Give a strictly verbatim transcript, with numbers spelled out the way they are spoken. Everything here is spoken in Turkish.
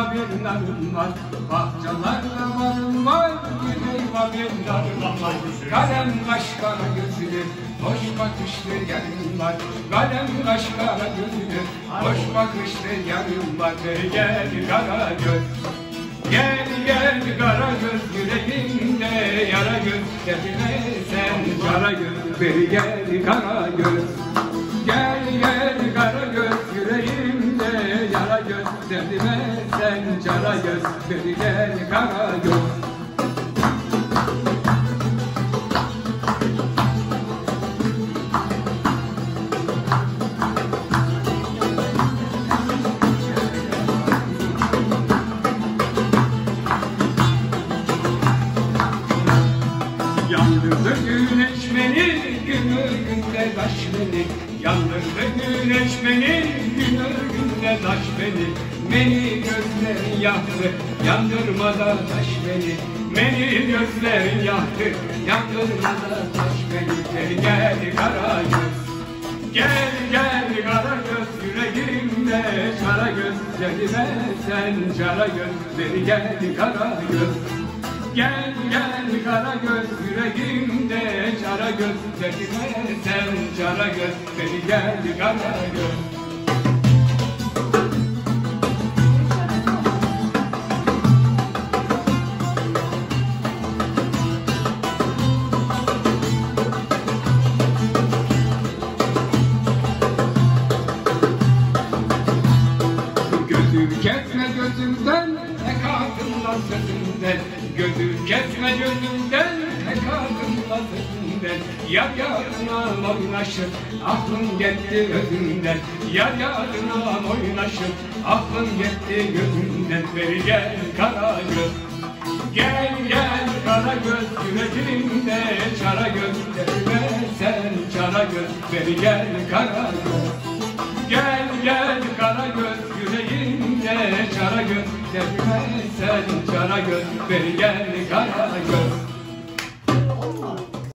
bir narım var. Bahçelerde varım var, bir meyve bir narım var. Kalem kaş kara gözlü, hoş bakışlı yarım var. Kalem kaş kara gözlü, hoş bakışlı yarım var. Gel kara göz, gel gel kara göz, yüreğimde yara göz. Derdime sen kara göz, beri gel kara göz. Gel gel kara göz, yüreğimde yara göz. Derdime sen cara göz, beri gel kara göz. Yandırdı güneş beni, günü günde taş beni. Yandırdı güneş beni, günü günde taş beni. Beni gözlerin yaktı, yandırmadan taş beni. Beni gözlerin yaktı, yandırmadan taş beni. Gel gel kara göz, gel gel kara göz, yüreğimde kara göz. Derdime sen kara göz, beni gel kara göz. Gel gel kara göz, yüreğimde kara göz. Derdime sen kara göz, beni gel kara göz. Gözüm kesme gözümden, tek ağzımla sözümden. Gözüm kesme gözümden, tek ağzımla sözümden. Yar yarına oynaşır, aklım gitti gözümden. Yar yarına oynaşır, aklım gitti gözümden. Beri gel kara göz, gel gel kara göz, yüreğimde çara göz. Derdime sen çara göz, beri gel kara göz. Gel gel kara göz, yüreğimde çara göz. Derdime sen çara göz, beri gel kara göz.